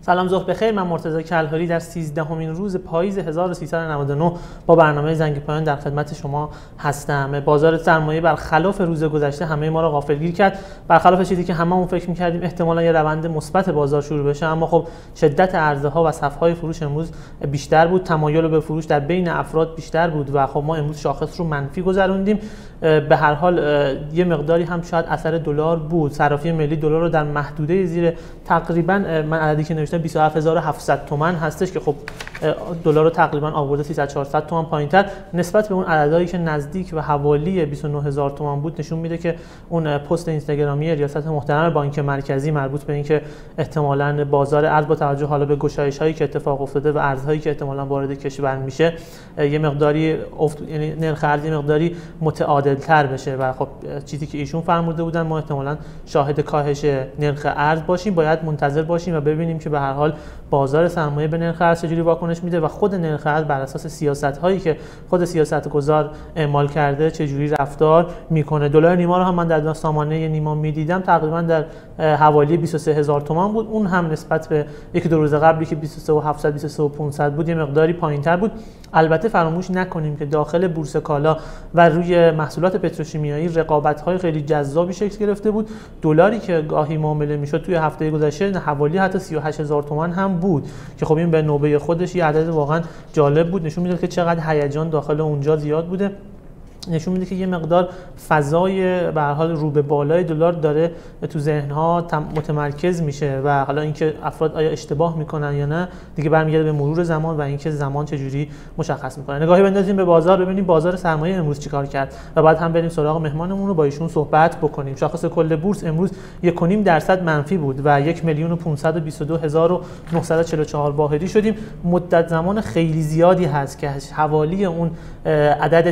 سلام ظهر بخیر. من مرتضی کلهری در 13مین روز پاییز 1399 با برنامه زنگ پایان در خدمت شما هستم. بازار سرمایه برخلاف روز گذشته همه ما را غافلگیر کرد، برخلاف چیزی که هممون فکر می‌کردیم احتمالاً یه روند مثبت بازار شروع بشه، اما خب شدت عرضه‌ها و صف‌های فروش امروز بیشتر بود، تمایل به فروش در بین افراد بیشتر بود و خب ما امروز شاخص رو منفی گذروندیم. به هر حال یه مقداری هم شاید اثر دلار بود. صرافی ملی دلار رو در محدوده زیر تقریبا من عددی که نوشتم 27700 تومان هستش که خب دلار رو تقریبا آورده 300 400 تومان پایین‌تر نسبت به اون عددهایی که نزدیک و حوالی 29000 تومان بود. نشون میده که اون پست اینستاگرامی ریاست محترم بانک مرکزی مربوط به اینکه احتمالاً بازار ارز با توجه حالا به گشایش‌هایی که اتفاق افتاده و ارزهایی که احتمالاً وارد کشور میشه یه مقداری یعنی نرخ ارز یه مقداری متعادل‌تر بشه و خب چیزی که ایشون فرموده بودن ما احتمالاً شاهد کاهش نرخ ارز باشیم. باید منتظر باشیم و ببینیم که به هر حال بازار سرمایه به نرخ ارز چجوری واکنش میده و خود نرخ ارز بر اساس سیاست‌هایی که خود سیاستگزار اعمال کرده چجوری رفتار میکنه. دلار نیما رو هم من در سامانه نیما میدیدم تقریبا در حوالی 23000 تومان بود، اون هم نسبت به یک دو روز قبلی که 23700 23500 بود یه مقداری پایین‌تر بود. البته فراموش نکنیم که داخل بورس کالا و روی محصولات پتروشیمیایی رقابت‌های خیلی جذابی شکل گرفته بود. دلاری که گاهی معامله میشد توی هفته گذشته حوالی حتی 38000 تومان هم بود که خب این به نوبه خودش یه عدد واقعا جالب بود، نشون میده که چقدر هیجان داخل اونجا زیاد بوده، نشون میده که یه مقدار فضای به هر حال رو به بالای دلار داره تو ذهن‌ها متمرکز میشه و حالا اینکه افراد آیا اشتباه میکنن یا نه دیگه برمیگرده به مرور زمان و اینکه زمان چجوری مشخص میکنه. نگاهی بندازیم به بازار ببینیم بازار سرمایه امروز چیکار کرد و بعد هم بریم سراغ مهمانمون رو با ایشون صحبت بکنیم. شاخص کل بورس امروز 1.5% منفی بود و 1,522,944 واحدی شدیم. مدت زمان خیلی زیادی هست که حوالی اون عدد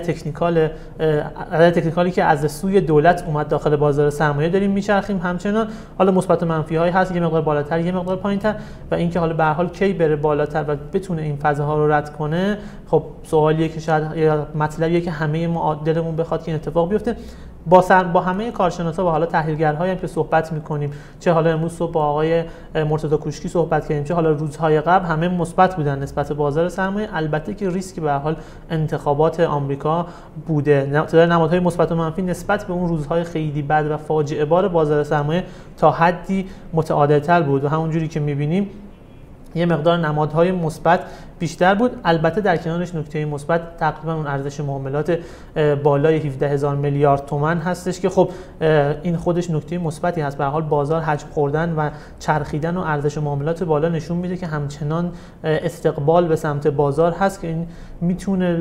تکنیکالی که از سوی دولت اومد داخل بازار سرمایه داریم میچرخیم. همچنان حالا مثبت و منفی هایی هست، یه مقدار بالاتر یه مقدار پایینتر و اینکه حالا به هر حال کی بره بالاتر و بتونه این فضاها رو رد کنه خب سوالیه که شاید یا مطلبیه که همه ما دلمون بخواد که این اتفاق بیفته. با همه کارشناسا و حالا تحلیلگرهایی هم که صحبت می‌کنیم، چه حالا امروز صبح با آقای مرتضی کوشکی صحبت کردیم چه حالا روزهای قبل، همه مثبت بودن نسبت به بازار سرمایه. البته که ریسک به هر حال انتخابات آمریکا بوده. نمادهای مثبت و منفی نسبت به اون روزهای خیلی بد و فاجعه بار بازار سرمایه تا حدی متعادل‌تر بود و همونجوری که می‌بینیم یه مقدار نمادهای مثبت بیشتر بود. البته در کنارش نکته مثبت تقریبا اون ارزش معاملات بالای 17000 میلیارد تومان هستش که خب این خودش نکته مثبتی هست. به هر حال بازار حجم خوردن و چرخیدن و ارزش معاملات بالا نشون میده که همچنان استقبال به سمت بازار هست که این میتونه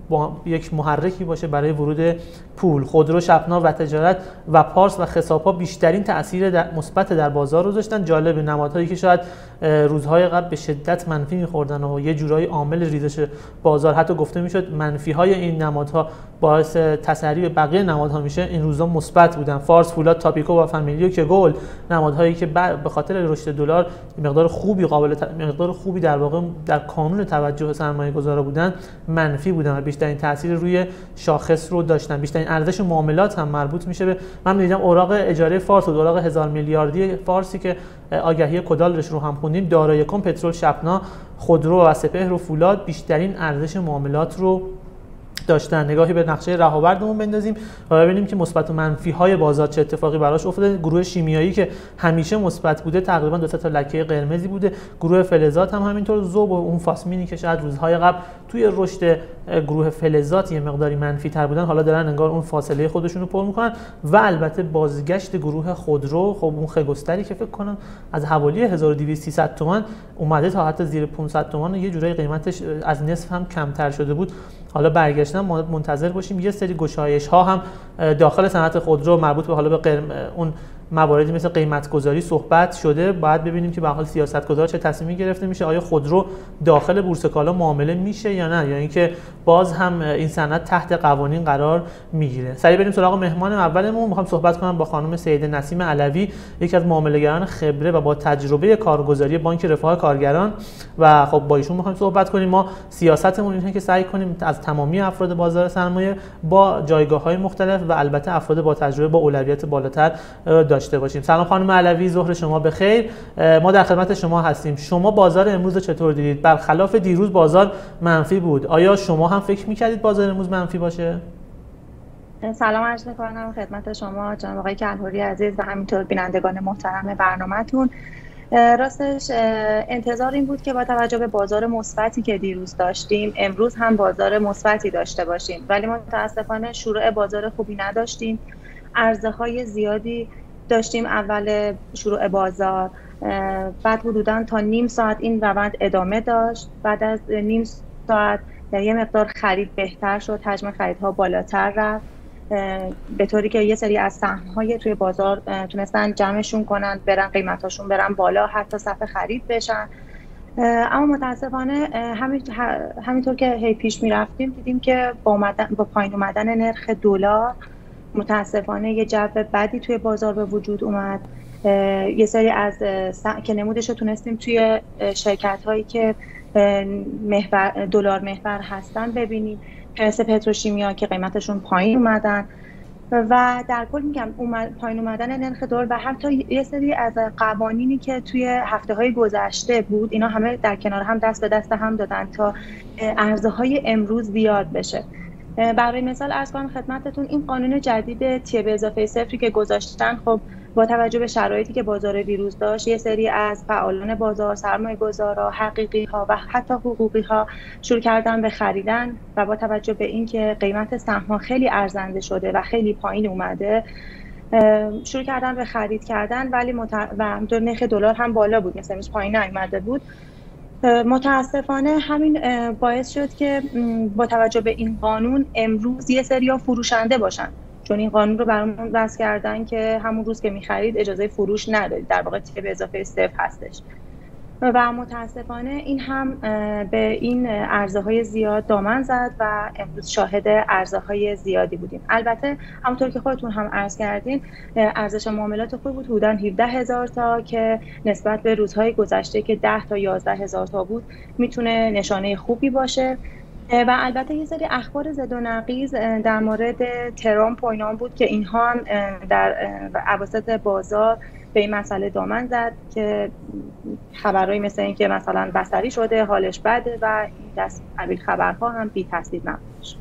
یک محرکی باشه برای ورود پول. خودرو، شپنا و تجارت و پارس و خساب‌ها بیشترین تاثیر مثبت در بازار رو داشتن. جالب نمادهایی که شاید روزهای قبل به شدت منفی می‌خوردن و یه جورایی عامل ریزش بازار حتی گفته میشد منفی‌های این نمادها باعث تسری به بقیه نمادها میشه، این روزا مثبت بودن. فارس، فولاد، تاپیکو و فامیلیو که گل نمادهایی که به خاطر رشد دلار مقدار خوبی در واقع در کانون توجه سرمایه‌گذارا بودن منفی بودن و بیشترین تاثیر روی شاخص رو داشتن. بیشترین ارزش معاملات هم مربوط میشه به من دیدم اوراق اجاره فارس و اوراق 1000 میلیاردی فارسی که آگهی کدالش رو هم خوندیم. دارایی کن، پترول، شپنا، خودرو و سپهر و فولاد بیشترین ارزش معاملات رو داشتن. نگاهی به نقشه رهاوردمون بندازیم و ببینیم که مثبت و منفی های بازار چه اتفاقی براش افتاده. گروه شیمیایی که همیشه مثبت بوده تقریبا 2 تا لکه قرمزی بوده. گروه فلزات هم همینطور. ذوب و اون فاسمینی که شاید روزهای قبل توی رشد گروه فلزات یه مقداری منفی تر بودن حالا دارن انگار اون فاصله خودشون رو پر میکنن. و البته بازگشت گروه خودرو، خب اون خگستری که فکر کنم از حوالی 1200 تومان اومده تا حتی زیر 500 تومان، یه جورایی قیمتش از نصف هم کمتر شده بود. حالا برگشتن منتظر باشیم. یه سری گشایش ها هم داخل صنعت خودرو مربوط به حالا به اون مواردی مثل قیمت گذاری صحبت شده. باید ببینیم که به حال سیاستگزار چه تصمیمی گرفته میشه، آیا خودرو داخل بورس کالا معامله میشه یا نه، یا اینکه باز هم این صنعت تحت قوانین قرار میگیره. سریع بریم سراغ مهمان اولمون. میخوام صحبت کنم با خانم سیده نسیم علوی، یکی از معامله‌گران خبره و با تجربه کارگزاری بانک رفاه کارگران و خب با ایشون میخوایم صحبت کنیم. ما سیاستمون اینه که سعی کنیم از تمامی افراد بازار سرمایه با جایگاه‌های مختلف و البته افراد با تجربه با اولویت بالاتر داشته داشته باشیم. سلام خانم علوی، ظهر شما بخیر. ما در خدمت شما هستیم. شما بازار امروز رو چطور دیدید؟ برخلاف دیروز بازار منفی بود. آیا شما هم فکر می‌کردید بازار امروز منفی باشه؟ سلام عرض می‌کنم خدمت شما جناب آقای کلهوری عزیز و همینطور بینندگان محترم برنامه‌تون. راستش انتظار این بود که با توجه به بازار مثبتی که دیروز داشتیم امروز هم بازار مثبتی داشته باشیم، ولی متاسفانه شروع بازار خوبی نداشتیم. عرضه‌های زیادی داشتیم اول شروع بازار، بعد حدوداً تا نیم ساعت این روند ادامه داشت. بعد از نیم ساعت یه مقدار خرید بهتر شد، حجم خریدها بالاتر رفت، به طوری که یه سری از سهم‌های توی بازار تونستن جمعشون کنن، برن قیمتاشون برن بالا، حتی صف خرید بشن. اما متاسفانه همینطور که هی پیش می‌رفتیم دیدیم که با پایین اومدن نرخ دلار متاسفانه یه جو بدی توی بازار به وجود اومد. یه سری از که نمودش رو تونستیم توی شرکت‌هایی که دلار محور هستن ببینیم، مثل پتروشیمیا که قیمتشون پایین اومدن و در کل میگم پایین اومدن نرخ دلار و حتی یه سری از قوانینی که توی هفته‌های گذشته بود اینا همه در کنار هم دست به دست هم دادن تا ارزهای امروز زیاد بشه. برای مثال عرض کنم خدمتتون این قانون جدید تی+0 که گذاشتن، خب با توجه به شرایطی که بازار ویروس داشت یه سری از فعالان بازار، سرمایه‌گذارا، حقیقی‌ها و حتی حقوقی‌ها شروع کردن به خریدن و با توجه به اینکه قیمت سهم‌ها خیلی ارزنده شده و خیلی پایین اومده شروع کردن به خرید کردن، ولی و نرخ دلار هم بالا بود، مثلا امروز پایین نیامده بود. متاسفانه همین باعث شد که با توجه به این قانون امروز یه سری‌ها فروشنده باشن، چون این قانون رو برامون وضع کردن که همون روز که می‌خرید اجازه فروش ندارید، در واقع تی+0 هستش و متاسفانه این هم به این عرضه‌های زیاد دامن زد و امروز شاهد عرضه‌های زیادی بودیم. البته همونطور که خودتون هم عرض کردین ارزش معاملات خوب بود، حدوداً 17,000 تا که نسبت به روزهای گذشته که 10 تا 11,000 تا بود میتونه نشانه خوبی باشه. و البته یه سری اخبار زد و نقیض در مورد ترامپ و اینا بود که اینها هم در اواسط بازار به این مسئله دامن زد که خبرهایی مثل این که مثلا بصری شده، حالش بده و این دست قبیل خبرها هم بی تاثیر نبود.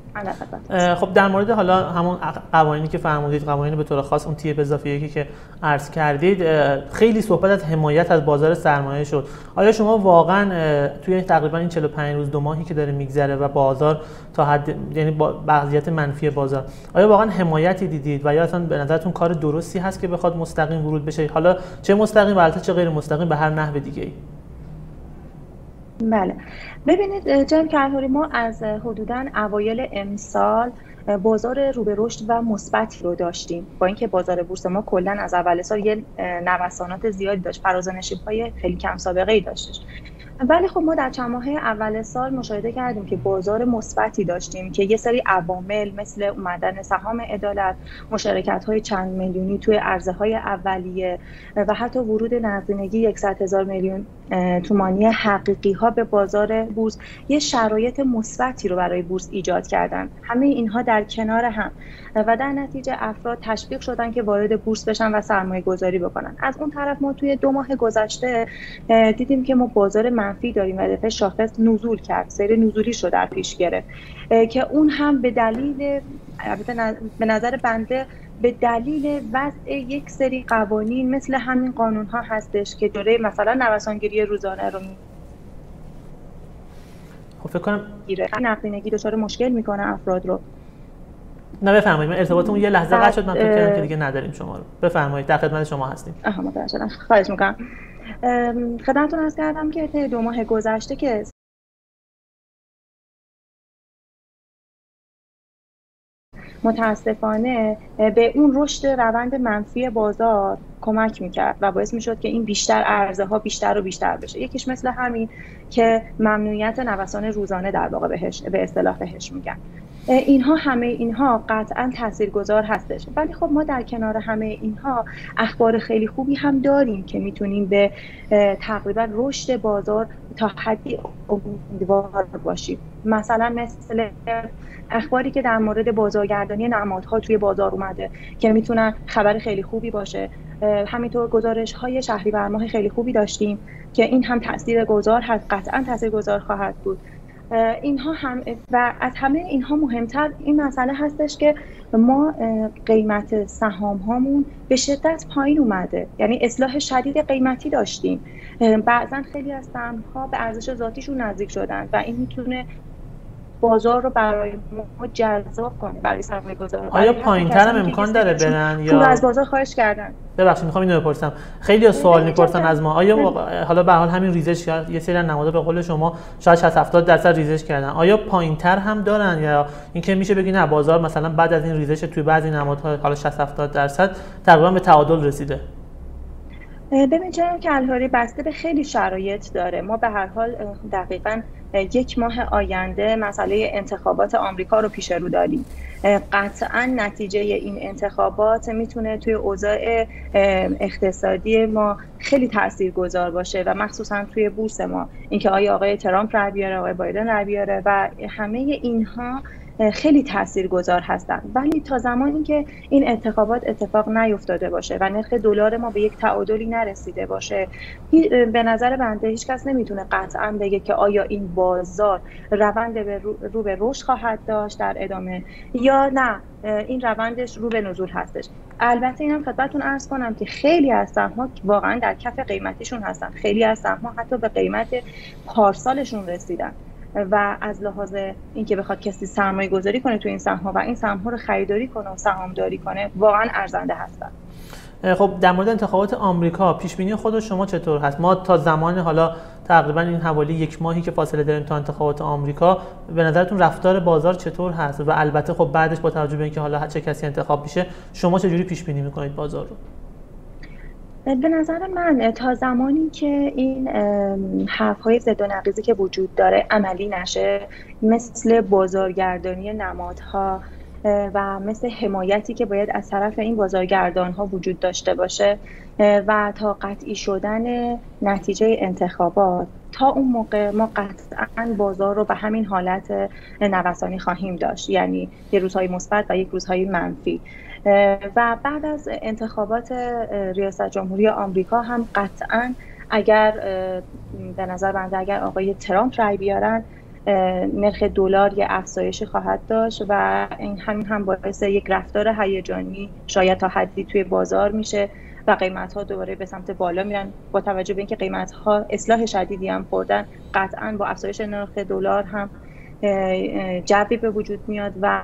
خب در مورد حالا همون قوانینی که فرمودید، قوانین به طور خاص اون تی+1 که عرض کردید، خیلی صحبت از حمایت از بازار سرمایه شد. آیا شما واقعا توی تقریبا این 45 روز 2 ماهی که داره میگذره و بازار تا حد یعنی با وضعیت منفی بازار، آیا واقعا حمایتی دیدید و یا اصلا به نظرتون کار درستی هست که بخواد مستقیم ورود بشه، حالا چه مستقیم و البته چه غیر مستقیم به هر نحو دیگه‌ای؟ بله ببینید جناب کلهوری، ما از حدوداً اوایل امسال بازار رو به رشد و مثبتی رو داشتیم، با اینکه بازار بورس ما کلاً از اول سال یه نوسانات زیادی داشت، فراز و نشیب‌های خیلی کم سابقه‌ای داشتش، ولی خب ما در چند ماه اول سال مشاهده کردیم که بازار مثبتی داشتیم که یه سری عوامل مثل اومدن سهام عدالت، مشارکت‌های چند میلیونی توی عرضه‌های اولیه و حتی ورود نقدینگی 100,000 میلیون تومانی حقیقی‌ها به بازار بورس یه شرایط مثبتی رو برای بورس ایجاد کردن. همه اینها در کنار هم و در نتیجه افراد تشویق شدن که وارد بورس بشن و سرمایه‌گذاری بکنن. از اون طرف ما توی 2 ماه گذشته دیدیم که ما بازار منفی داریم و دفعه شاخص نزول کرد، سیر نزولی شد در پیش گرفت که اون هم به دلیل به نظر بنده به دلیل وضع یک سری قوانین مثل همین قانون ها هستش که جلوی مثلا نوسانگیری روزانه رو خب فکر کنم نقدینگی دچار مشکل میکنه افراد رو. نه بفرمایید، من ارتباطمون یه لحظه قطع شد، من فکر کردم که دیگه نداریم شما رو. بفرمایید، در خدمت شما هستیم. متوجه شدم، خواهش میکنم. خدمتتون عرض کردم که طی 2 ماه گذشته که متاسفانه به اون رشد روند منفی بازار کمک میکرد و باعث میشد که این بیشتر عرضه ها بیشتر و بیشتر بشه. یکیش مثل همین که ممنوعیت نوسان روزانه در واقع به اصطلاح بهش میگن. همه اینها قطعا تاثیرگذار هستش. ولی خب ما در کنار همه اینها اخبار خیلی خوبی هم داریم که میتونیم به تقریبا رشد بازار تا حدی امیدوار باشیم. مثلا مثل اخباری که در مورد بازارگردانی نمادها توی بازار اومده که میتونن خبر خیلی خوبی باشه. همینطور گزارش‌های شهریور ماه خیلی خوبی داشتیم که این هم تاثیرگذار هست، قطعا تاثیرگذار خواهد بود. اینها هم و از همه اینها مهمتر این مسئله هستش که ما قیمت سهام هامون به شدت پایین اومده، یعنی اصلاح شدید قیمتی داشتیم. بعضا خیلی از سهم ها به ارزش ذاتیشون نزدیک شدن و این میتونه بازار رو برای ما جذاب کنه برای سرمایه‌گذاران. آیا پایین‌تر هم امکان داره برن یا از بازار خارج کردن؟ ببخشید میخوام اینو بپرسم. خیلی سوال میپرسن از ما، آیا حالا به حال همین ریزش یه سری نمادا به قول شما شاید 60-70% ریزش کردن، آیا پایین‌تر هم دارن یا اینکه میشه بگی نه بازار مثلا بعد از این ریزش توی بعضی نمادها حالا 60-70% تقریبا به تعادل رسیده؟ ببین جناب کلهری بسته به خیلی شرایط داره. ما به هر حال دقیقاً 1 ماه آینده مسئله انتخابات آمریکا رو پیش رو داریم. قطعاً نتیجه این انتخابات میتونه توی اوضاع اقتصادی ما خیلی تاثیرگذار باشه و مخصوصاً توی بورس ما، اینکه آیا آقای ترامپ رای بیاره، آقای بایدن رای بیاره و همه اینها خیلی تاثیرگذار هستن. ولی تا زمانی که این انتخابات اتفاق نیفتاده باشه و نرخ دلار ما به یک تعادلی نرسیده باشه، به نظر بنده هیچ کس نمیتونه قطعا بگه که آیا این بازار روند رو به رشد خواهد داشت در ادامه یا نه این روندش رو به نزول هستش. البته اینم خدمتتون عرض کنم که خیلی از سهم‌ها واقعا در کف قیمتیشون هستن، خیلی از سهم‌ها حتی به قیمت پارسالشون رسیدن و از لحاظ اینکه بخواد کسی سرمایه گذاری کنه تو این سهم‌ها و این سهم‌ها رو خریداری کنه و سهامداری کنه واقعا ارزنده هستن. خب در مورد انتخابات آمریکا پیش بینی خود شما چطور هست؟ ما تا زمان حالا تقریبا این حوالی 1 ماهی که فاصله داریم تا انتخابات آمریکا، به نظرتون رفتار بازار چطور هست و البته خب بعدش با توجه به اینکه حالا چه کسی انتخاب میشه شما چه جوری پیش بینی می‌کنید بازار رو؟ به نظر من تا زمانی که این حرف‌های ضد و نقیضی که وجود داره عملی نشه، مثل بازارگردانی نمادها و مثل حمایتی که باید از طرف این بازارگردان‌ها وجود داشته باشه و تا قطعی شدن نتیجه انتخابات، تا اون موقع ما قطعاً بازار رو به همین حالت نوسانی خواهیم داشت، یعنی یه روزهای مثبت و یک روزهای منفی. و بعد از انتخابات ریاست جمهوری آمریکا هم قطعاً اگر به نظر بنده اگر آقای ترامپ رای بیارن، نرخ دلار یه افزایشی خواهد داشت و این هم باعث یک رفتار هیجانی شاید تا حدی توی بازار میشه و قیمت‌ها دوباره به سمت بالا میرن. با توجه به اینکه قیمت‌ها اصلاح شدیدی هم خوردن، قطعاً با افزایش نرخ دلار هم جذبی به وجود میاد و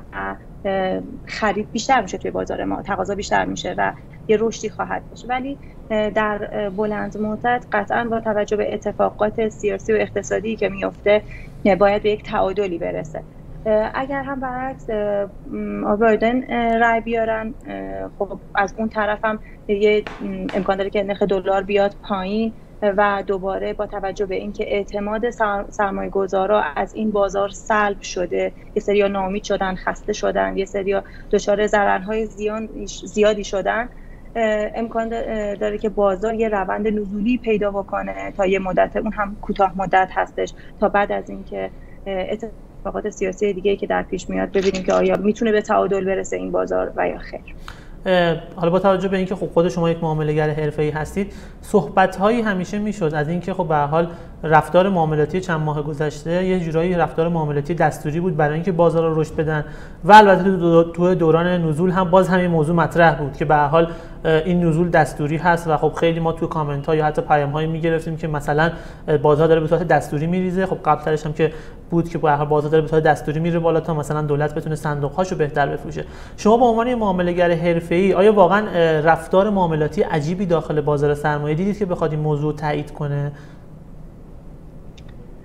خرید بیشتر میشه توی بازار ما، تقاضا بیشتر میشه و یه رشدی خواهد داشت. ولی در بلند مدت قطعاً با توجه به اتفاقات سیاسی و اقتصادی که میفته باید به یک تعادلی برسه. اگر هم برعکس بایدن رای بیارن، خب از اون طرف هم یه امکان داره که نرخ دلار بیاد پایین و دوباره با توجه به اینکه اعتماد سرمایه‌گذارا از این بازار سلب شده، یه سریا ناامید شدن، خسته شدن، یه سریا دچار ضررهای زیادی شدن، امکان داره که بازار یه روند نزولی پیدا بکنه تا یه مدت، اون هم کوتاه مدت هستش، تا بعد از اینکه اتفاقات سیاسی دیگه که در پیش میاد ببینیم که آیا میتونه به تعادل برسه این بازار و یا خیر. حالا با توجه به اینکه خب خود شما یک معامله‌گر حرفه‌ای هستید، صحبت‌هایی همیشه میشد از اینکه خب به هر حال رفتار معاملاتی چند ماه گذشته یه جورایی رفتار معاملاتی دستوری بود برای اینکه بازار رو رشد بدن و البته تو دوران نزول هم باز همین موضوع مطرح بود که به هر حال این نزول دستوری هست و خب خیلی ما تو کامنت‌ها یا حتی پیام‌هایی می‌گرفتیم که مثلا بازار داره به صورت دستوری میریزه. خب قبل‌ترش هم که بود که به هر حال بازار داره به صورت دستوری میره بالا تا مثلا دولت بتونه صندوق‌هاشو بهتر بفروشه. شما به عنوان معامله‌گر حرفه‌ای آیا واقعا رفتار معاملاتی عجیبی داخل بازار سرمایه دیدید که بخواد این موضوع تایید کنه؟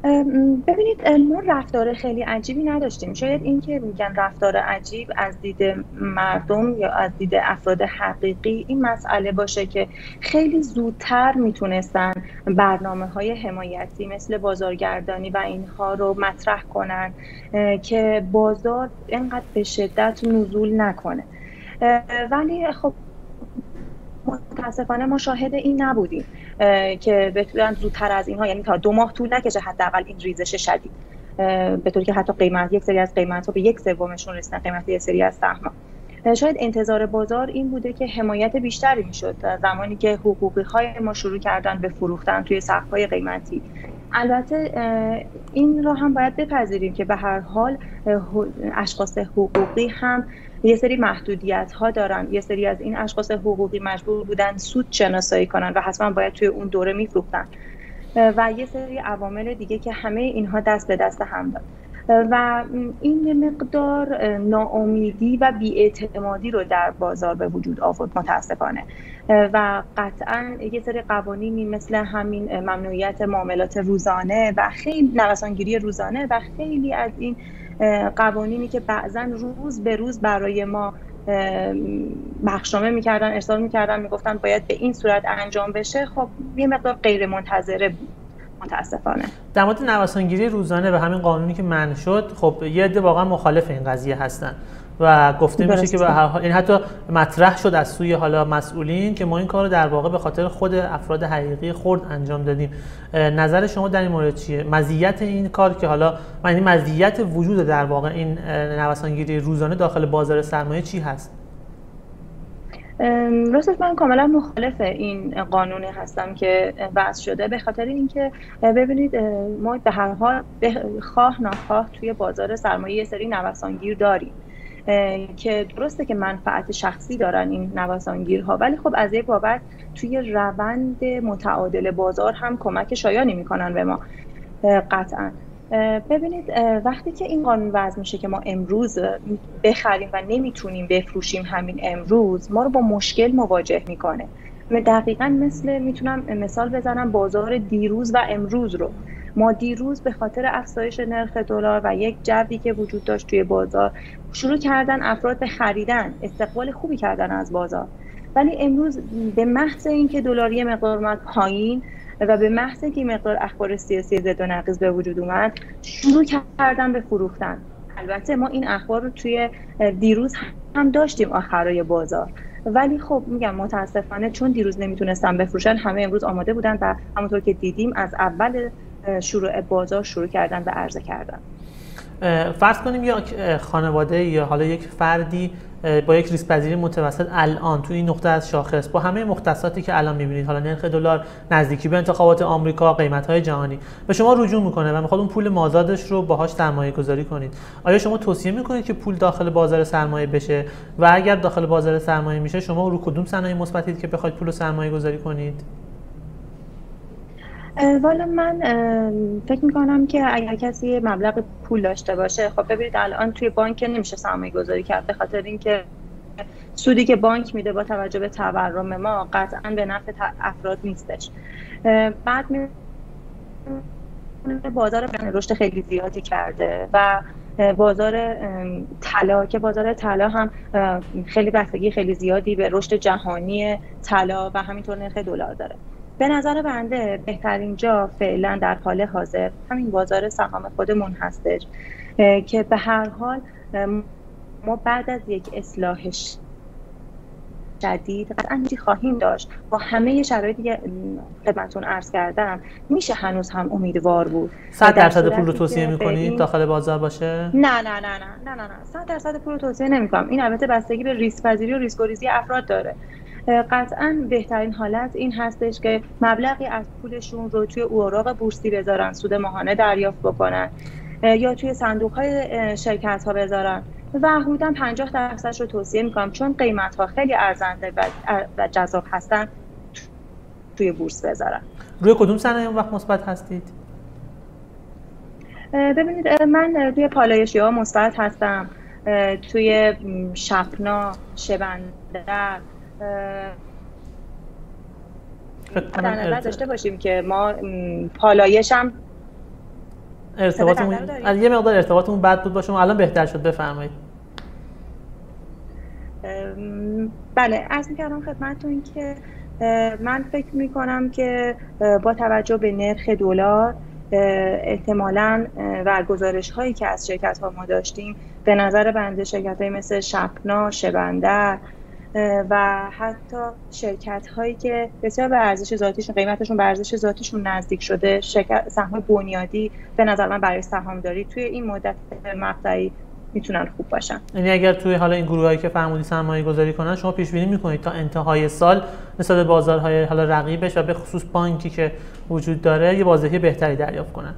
ببینید ما رفتار خیلی عجیبی نداشتیم. شاید این که میگن رفتار عجیب از دید مردم یا از دید افراد حقیقی این مسئله باشه که خیلی زودتر میتونستن برنامه‌های حمایتی مثل بازارگردانی و اینها رو مطرح کنن که بازار اینقدر به شدت نزول نکنه. ولی خب متاسفانه ما شاهد این نبودیم که بتونن زودتر از اینها، یعنی تا 2 ماه طول نکشه حداقل این ریزش شدید، به طوری که حتی قیمت یک سری از قیمت‌ها به 1/3 رسیدن، قیمت یک سری از سهم‌ها. شاید انتظار بازار این بوده که حمایت بیشتری میشد زمانی که حقوقی‌های ما شروع کردن به فروختن توی سقف‌های قیمتی. البته این رو هم باید بپذیریم که به هر حال اشخاص حقوقی هم یه سری محدودیت‌ها دارن. یه سری از این اشخاص حقوقی مجبور بودن سود شناسایی کنن و حتما باید توی اون دوره میفروختن و یه سری عوامل دیگه که همه اینها دست به دست هم داد و این مقدار ناامیدی و بی‌اعتمادی رو در بازار به وجود آورد متاسفانه. و قطعا یه سری قوانینی مثل همین ممنوعیت معاملات روزانه و خیلی نوسانگیری روزانه و خیلی از این قوانینی که بعضا روز به روز برای ما بخشنامه میکردن، ارسال میکردن، میگفتن باید به این صورت انجام بشه، خب یه مقدار غیر منتظره بود متاسفانه. در مورد نوسانگیری روزانه و همین قانونی که منع شد، خب یه عده واقعا مخالف این قضیه هستن و گفته میشه که به هر حال این حتی مطرح شد از سوی حالا مسئولین که ما این کارو در واقع به خاطر خود افراد حقیقی خرد انجام دادیم. نظر شما در این مورد چیه؟ مزیت این کار که حالا یعنی مزیت وجود در واقع این نوسانگیری روزانه داخل بازار سرمایه چی هست؟ راستش من کاملا مخالف این قانونی هستم که وضع شده، به خاطر اینکه ببینید ما به هر حال خواه ناخواه توی بازار سرمایه یه سری نوسانگیر داریم که درسته که منفعت شخصی دارن این نوسانگیرها، ولی خب از یک بابت توی روند متعادل بازار هم کمک شایانی میکنن به ما قطعا. ببینید وقتی که این قانون وضع میشه که ما امروز بخریم و نمیتونیم بفروشیم همین امروز، ما رو با مشکل مواجه میکنه. دقیقاً میتونم مثال بزنم بازار دیروز و امروز رو. ما دیروز به خاطر افزایش نرخ دلار و یک جوی که وجود داشت توی بازار شروع کردن افراد به خریدن، استقبال خوبی کردن از بازار، ولی امروز به محض اینکه دلار یه مقدار اومد پایین و به محض اینکه مقدار اخبار سیاسی ضد و نقیض به وجود اومد شروع کردن به فروختن. البته ما این اخبار رو توی دیروز هم داشتیم آخرای بازار، ولی خب میگم متاسفانه چون دیروز نمیتونستن بفروشن، همه امروز آماده بودن و همونطور که دیدیم از اول شروع بازار شروع کردن به عرضه کردن. فرض کنیم یک خانواده یا حالا یک فردی با یک ریسک‌پذیری متوسط الان تو این نقطه از شاخص با همه مختصاتی که الان می‌بینید، حالا نرخ دلار، نزدیکی به انتخابات آمریکا، قیمت‌های جهانی، به شما رجوع می‌کنه و می‌خواد اون پول مازادش رو باهاش سرمایه‌گذاری کنید، آیا شما توصیه می‌کنید که پول داخل بازار سرمایه بشه و اگر داخل بازار سرمایه میشه شما رو کدوم صنایع مثبتید که بخواید پول رو سرمایه‌گذاری کنید؟ والا من فکر میکنم که اگر کسی مبلغ پول داشته باشه، خب ببینید الان توی بانک نمیشه سرمایه گذاری کرد، به خاطر اینکه سودی که بانک میده با توجه به تورم ما قطعا به نفع افراد نیستش. بعد بازار رشد خیلی زیادی کرده و بازار طلا که بازار طلا هم خیلی بستگی خیلی زیادی به رشد جهانی طلا و همینطور نرخ دلار داره. به نظر بنده بهترین جا فعلا در حال حاضر همین بازار سهام خودمون هستش که به هر حال ما بعد از یک اصلاح جدید قطعاً خواهیم داشت. با همه شرایطی که خدمتتون عرض کردم میشه هنوز هم امیدوار بود. 100% پول رو توصیه میکنید داخل بازار باشه؟ نه 100% پول رو توصیه نمیکنم. این البته بستگی به ریسک پذیری و ریسک ریزی افراد داره. قطعاً بهترین حالت این هستش که مبلغی از پولشون رو توی اوراق بورسی بذارن، سود ماهانه دریافت بکنن، یا توی صندوق‌های شرکت‌ها بذارن و حدوداً 50% رو توصیه میکنم، چون قیمت‌ها خیلی ارزنده و جذاب هستن توی بورس بذارن. روی کدوم صنایع اون وقت مثبت هستید؟ ببینید من روی پالایشی‌ها مثبت هستم، توی شپنا، شبندر. در نظر داشته باشیم که ما پالایش هم ارتباطمون یه مقدار ارتباطمون بد بود با شما، الان بهتر شد، بفرمایید. بله، عرض می‌کردم خدمتتون که من فکر می‌کنم که با توجه به نرخ دلار احتمالاً و گزارش‌هایی که از شرکت‌ها ما داشتیم، به نظر بنده شرکت‌هایی مثل شپنا، شبندر و حتی شرکت‌هایی که بسیار به ارزش ذاتیشون، قیمتشون به ارزش ذاتیشون نزدیک شده، سهم بنیادی به نظر من برای سهامداری توی این مدت مقطعی میتونن خوب باشن. یعنی اگر توی حالا این گروهایی که فرمودی سرمایه گذاری کنن، شما پیش بینی میکنید تا انتهای سال نسبت به بازارهای حالا رقیبش و به خصوص بانکی که وجود داره یه بازدهی بهتری دریافت کنن؟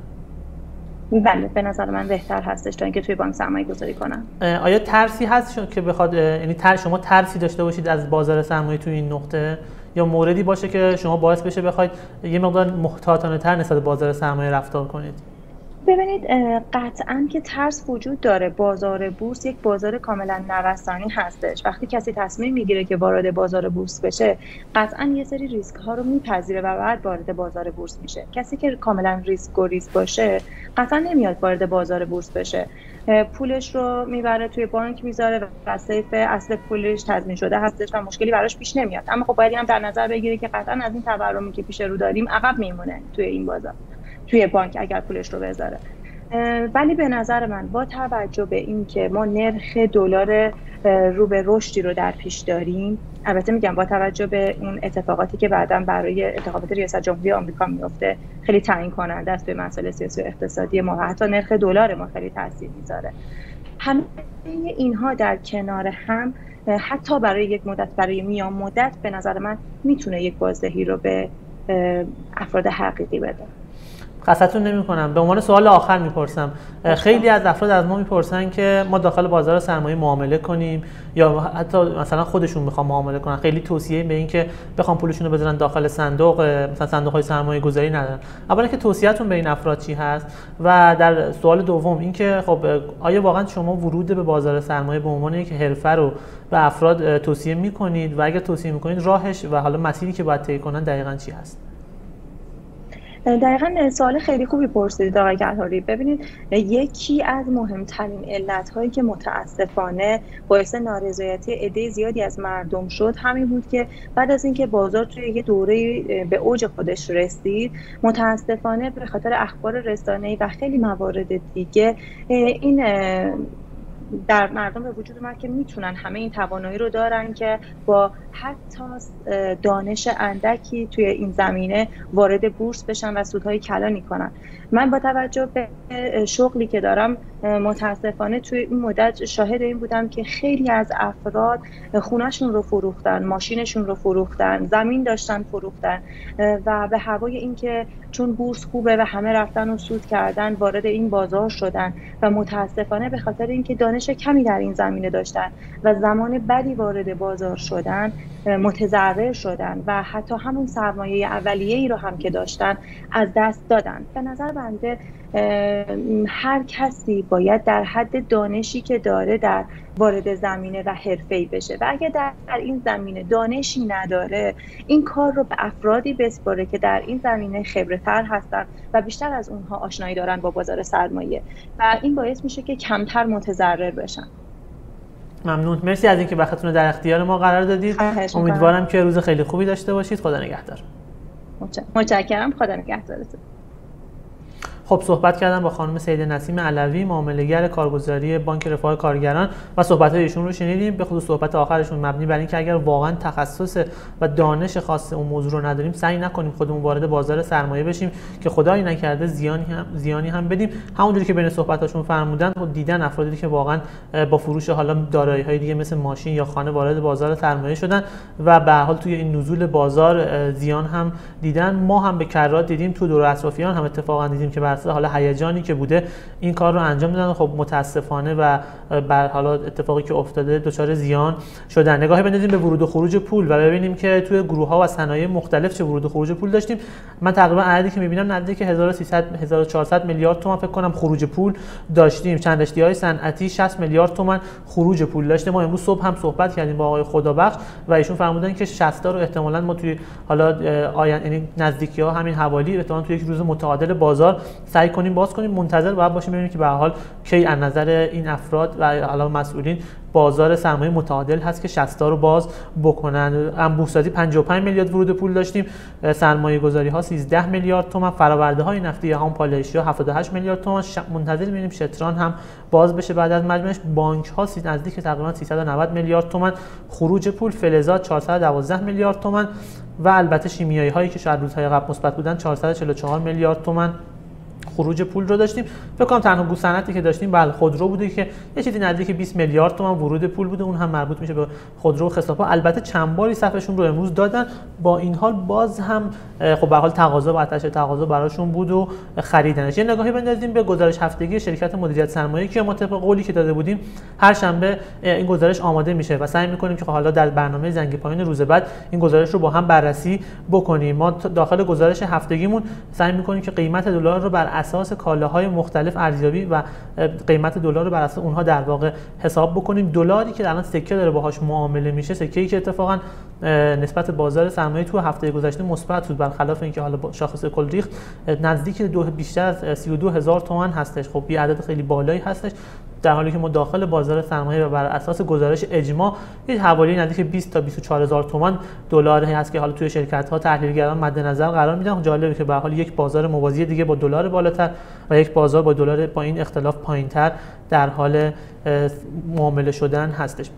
بله، به نظر من بهتر هستش تا اینکه توی بانک سرمایه گذاری کنن. آیا ترسی هست که بخواد، یعنی شما ترسی داشته باشید از بازار سرمایه توی این نقطه، یا موردی باشه که شما باعث بشه بخواید یه مقدار محتاطانه تر نسبت به بازار سرمایه رفتار کنید؟ ببینید، قطعاً که ترس وجود داره. بازار بورس یک بازار کاملا نوسانی هستش. وقتی کسی تصمیم میگیره که وارد بازار بورس بشه، قطعاً یه سری ریسک ها رو میپذیره و بعد وارد بازار بورس میشه. کسی که کاملا ریسک گریز باشه قطعاً نمیاد وارد بازار بورس بشه. پولش رو میبره توی بانک میذاره و سیف اصل پولش تضمین شده هستش و مشکلی براش پیش نمیاد. اما خب باید هم در نظر بگیره که قطعاً از این تورمی که پیش رو داریم عقب میمونه توی این بازار، توی بانک اگر پولش رو بذاره. ولی به نظر من با توجه به این که ما نرخ دلار رو به رشدی رو در پیش داریم، البته میگم با توجه به اون اتفاقاتی که بعداً برای انتخابات ریاست جمهوری آمریکا میفته خیلی تعیین کننده است به مسائل سیاسی و اقتصادی ما و حتی نرخ دلار ما خیلی تاثیر میذاره. همه اینها در کنار هم حتی برای یک مدت، برای میان مدت، به نظر من میتونه یک بازدهی رو به افراد حقیقی بده. قصدتون نمی‌کنم، به عنوان سوال آخر میپرسم. خیلی از افراد از ما میپرسن که ما داخل بازار سرمایه معامله کنیم یا حتی مثلا خودشون میخوان معامله کنن، خیلی توصیه به این که بخوام پولشون رو بذارن داخل صندوق، مثلا صندوق‌های سرمایه گذاری ندارن. اولا که توصیه‌تون به این افراد چی هست؟ و در سوال دوم این که خب آیا واقعا شما ورود به بازار سرمایه به عنوان یک حرفه رو به افراد توصیه میکنید و اگر توصیه میکنید راهش و حالا مسیری که باید طی کنن دقیقاً چی هست؟ دقیقاً سوال خیلی خوبی پرسیدید آقای کلهری. ببینید، یکی از مهمترین علت‌هایی که متاسفانه باعث نارضایتی عده زیادی از مردم شد همین بود که بعد از اینکه بازار توی یه دوره به اوج خودش رسید، متاسفانه به خاطر اخبار رسانه‌ای و خیلی موارد دیگه این در مردم به وجود اومد که میتونن همه این توانایی رو دارن که با حتی دانش اندکی توی این زمینه وارد بورس بشن و سودهای کلانی کنن. من با توجه به شغلی که دارم متاسفانه توی این مدت شاهد این بودم که خیلی از افراد خونه‌شون رو فروختن، ماشینشون رو فروختن، زمین داشتن فروختن و به هوای این که چون بورس خوبه و همه رفتن و سود کردن وارد این بازار شدن و متاسفانه به خاطر اینکه دانش کمی در این زمینه داشتن و زمان بدی وارد بازار شدن متضرر شدن و حتی همون سرمایه اولیه‌ای رو هم که داشتن از دست دادن. به نظر بنده هر کسی باید در حد دانشی که داره در وارد زمینه و حرفه‌ای بشه و اگه در این زمینه دانشی نداره این کار رو به افرادی بسپاره که در این زمینه خبره‌تر هستن و بیشتر از اونها آشنایی دارن با بازار سرمایه و این باعث میشه که کمتر متضرر بشن. ممنون، مرسی از اینکه وقتتون رو در اختیار ما قرار دادید. امیدوارم که روز خیلی خوبی داشته باشید. خدا نگهدار. متشکرم. خدا نگهدارتون. خب صحبت کردم با خانم سیده نسیم علوی، معامله‌گر کارگزاری بانک رفاه کارگران و صحبت‌های ایشون رو شنیدیم. به خصوص صحبت آخرشون مبنی بر اینکه اگر واقعا تخصص و دانش خاص اون موضوع رو نداریم سعی نکنیم خودمون وارد بازار سرمایه بشیم که خدایی نکرده زیانی هم بدیم. همونجوری که بین صحبتاشون فرمودن و دیدن افرادی که واقعا با فروش حالا دارایی‌های دیگه مثل ماشین یا خانه وارد بازار سرمایه شدن و به هر حال توی این نزول بازار زیان هم دیدن. ما هم به کرات دیدیم، تو دور اطرافیان هم اتفاقا دیدیم که حالا هیجانی که بوده این کار رو انجام دادن. خب متاسفانه و بر حالا اتفاقی که افتاده دچار زیان شدن. نگاهی بندازیم به ورود و خروج پول و ببینیم که توی گروه‌ها و صنایع مختلف چه ورود و خروج پول داشتیم. من تقریبا عددی که می‌بینم نزدیک 1300 1400 میلیارد تومان فکر کنم خروج پول داشتیم. چند رشته‌های صنعتی 60 میلیارد تومان خروج پول داشته. ما امروز صبح هم صحبت کردیم با آقای خدابخش و ایشون فرمودن که 60 تا رو احتمالاً ما توی حالا یعنی نزدیکی‌ها همین حوالی احتمالاً توی یک روز متعادل بازار سعی کنیم باز کنیم. منتظر باید باشیم ببینیم که به هر حال کی از نظر این افراد و علاوه مسئولین بازار سرمایه متعادل هست که 60 تا رو باز بکنن. انبوه‌سازی 55 میلیارد ورود پول داشتیم، سرمایه‌گذاری ها 13 میلیارد تومان، فرآورده های نفتی هم پالایشی ها 78 میلیارد تومان. منتظر می‌بینیم شتران هم باز بشه بعد از مجمعش. بانک ها نزدیک تقریبا 390 میلیارد تومان خروج پول، فلزات 412 میلیارد تومان و البته شیمیایی هایی که شاید روزهای قبل مثبت بودن 444 میلیارد تومان خروج پول رو داشتیم. فکر کنم تنها صنعتی که داشتیم خودرو بوده که یه چیزی نزدیک 20 میلیارد تومان ورود پول بوده، اون هم مربوط میشه به خودرو و خسافا. البته چند باری صفشون رو امروز دادن، با این حال باز هم خب به هر حال تقاضا و آتش تقاضا براشون بود و خریدنش. یه نگاهی بندازیم به گزارش هفتگی شرکت مدیریت سرمایه که ما طبق قولی که داده بودیم هر شنبه این گزارش آماده میشه و سعی میکنیم که حالا در برنامه زنگ پایین روز بعد این گزارش رو با هم بررسی بکنیم. ما داخل گزارش هفتگیمون سعی میکنیم که قیمت دلار رو بر اساس کالاهای مختلف ارزیابی و قیمت دلار رو بر اساس اونها در واقع حساب بکنیم. دلاری که الان سکه داره باهاش معامله میشه، سکه‌ای که اتفاقا نسبت بازار سرمایه تو هفته گذشته مثبت بود، برخلاف اینکه حالا شاخص کل ریخت، نزدیک بیشتر از 32000 تومان هستش. خب یه عدد خیلی بالایی هستش، در حالی که ما داخل بازار سرمایه و بر اساس گزارش اجماع یه حوالی نزدیک 20 تا 24000 تومان دلاری هست که حالا توی شرکت‌ها تحلیلگران مد نظر قرار میدن. جالبه که به هر حال یک بازار موازی دیگه با دلار بالاتر و یک بازار با دلار پایین اختلاف پایین‌تر در حال معامله شدن هستش.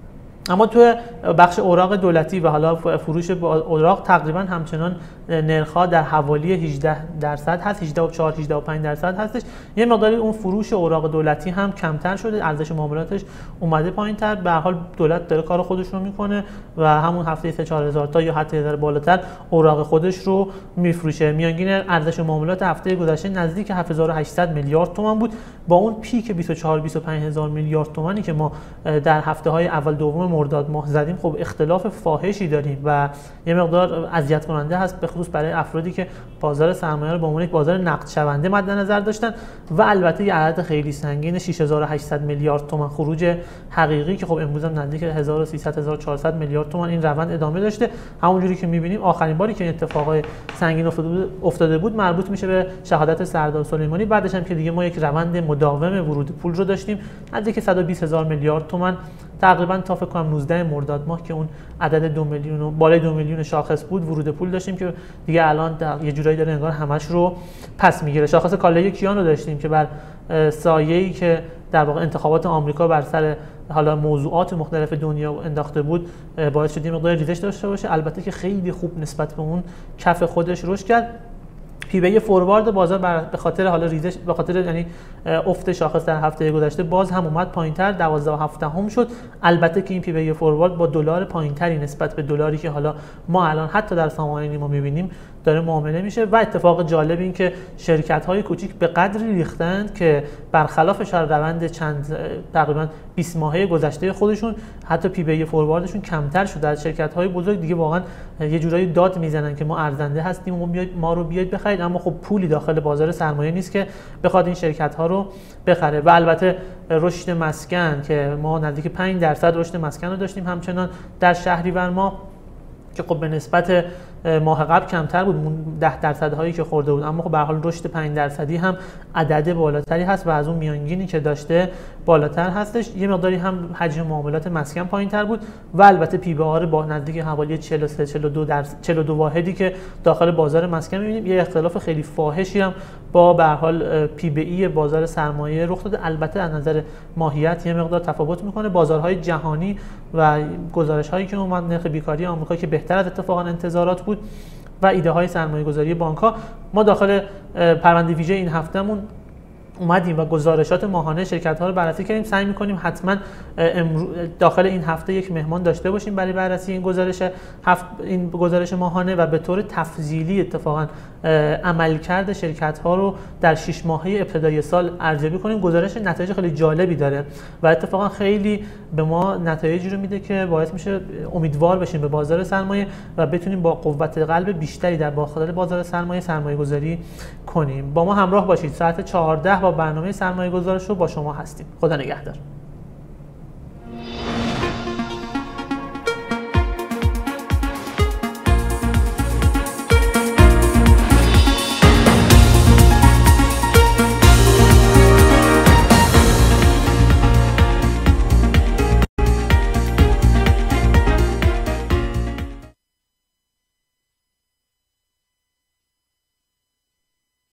اما تو بخش اوراق دولتی و حالا فروش اوراق تقریبا همچنان نرخ‌ها در حوالی 18% هست، 18.4 18.5% هستش. یه مقداری اون فروش اوراق دولتی هم کمتر شده، ارزش معاملاتش اومده پایین‌تر. به هر حال دولت داره کار خودش رو میکنه و همون هفته 3-4000 تا یا حتی 1000 بالاتر اوراق خودش رو میفروشه. میانگین ارزش معاملات هفته گذشته نزدیک 7800 میلیارد تومان بود، با اون پیک 24-25000 میلیارد تومانی که ما در هفته‌های اول دوم مرداد ماه زدیم. خب اختلاف فاحشی داریم و یه مقدار اذیت کننده هست، به خصوص برای افرادی که بازار سرمایه رو به عنوان یک بازار نقد شونده مد نظر داشتن و البته یه عدد خیلی سنگین 6800 میلیارد تومان خروج حقیقی که خب امروز هم نزدیک 1300-1400 میلیارد تومان این روند ادامه داشته. همونجوری که می‌بینیم آخرین باری که این اتفاقای سنگین افتاده بود مربوط میشه به شهادت سردار سلیمانی. بعدش هم که دیگه ما یک روند مداوم ورود پول رو داشتیم نزدیک 120000 میلیارد تومان تقریبا تا فکر کنم 19 مرداد ماه که اون عدد 2 میلیون و بالای 2 میلیون شاخص بود ورود پول داشتیم که دیگه الان یه جورایی داره انگار همش رو پس میگیره. شاخص کالای کیان رو داشتیم که بر سایه‌ای که در واقع انتخابات آمریکا بر سر حالا موضوعات مختلف دنیا انداخته بود باعث شد مقدار ریزش داشته باشه. البته که خیلی خوب نسبت به اون کف خودش رشد کرد. پی بی فوروارد بازار به خاطر حالا ریزش، به خاطر یعنی افت شاخص در هفته گذشته باز هم اومد پایینتر، 12.7 شد. البته که این پی بی فوروارد با دلار پایینتری نسبت به دلاری که حالا ما الان حتی در سامانه ما می‌بینیم داره معامله میشه. و اتفاق جالب این که شرکت‌های کوچیک به قدری ریختند که برخلاف روند چند تقریبا 20 ماهه گذشته خودشون حتی پی بی فورواردشون کمتر شده. در شرکت‌های بزرگ دیگه واقعا یه جورایی داد میزنن که ما ارزنده هستیم و ما رو بیاید بخرید، اما خب پولی داخل بازار سرمایه نیست که بخواد این شرکت‌ها رو بخره. و البته رشد مسکن که ما نزدیک 5% رشد مسکن رو داشتیم همچنان در شهریور ماه که خب به نسبت ماه قبل کمتر بود، 10% هایی که خورده بود، اما خب به هر حال رشد 5% هم عدد بالاتری هست و از اون میانگینی که داشته بالاتر هستش. یه مقداری هم حجم معاملات مسکن پایینتر بود و البته پی بی آر با نزدیک حوالی 43-42 واحدی که داخل بازار مسکن می‌بینیم. یه اختلاف خیلی فاحشی هم با به هر حال پی بی ای بازار سرمایه رخ داده. البته از نظر ماهیت یه مقدار تفاوت می‌کنه. بازارهای جهانی و گزارش‌هایی که اومد نرخ بیکاری آمریکا که بهتر از اتفاقا انتظارات بود و ایده های سرمایه‌گذاری بانک‌ها، ما داخل پرونده ویژه این هفتهمون اومدیم و گزارشات ماهانه شرکت‌ها رو بررسی کردیم. سعی می‌کنیم حتما داخل این هفته یک مهمان داشته باشیم برای بررسی این گزارش ماهانه و به طور تفصیلی اتفاقا عملکرد شرکت‌ها رو در 6 ماهه ابتدایی سال ارزیابی کنیم. گزارش نتایج خیلی جالبی داره و اتفاقا خیلی به ما نتایجی رو میده که باعث میشه امیدوار بشیم به بازار سرمایه و بتونیم با قوت قلب بیشتری در داخل بازار سرمایه‌گذاری کنیم. با ما همراه باشید. ساعت 14 با برنامه سرمایه‌گذاری رو با شما هستیم. خدا نگهدار.